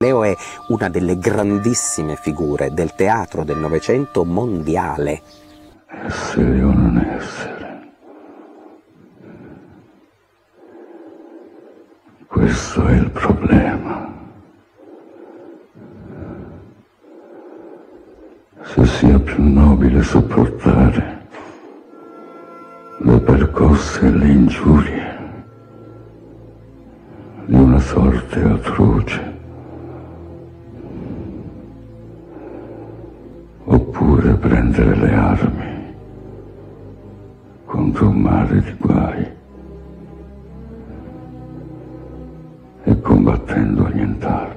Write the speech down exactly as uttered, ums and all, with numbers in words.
Leo è una delle grandissime figure del teatro del Novecento mondiale. Essere o non essere, questo è il problema. Se sia più nobile sopportare le percosse e le ingiurie di una sorte atroce, oppure prendere le armi contro un mare di guai e combattendo annientarlo.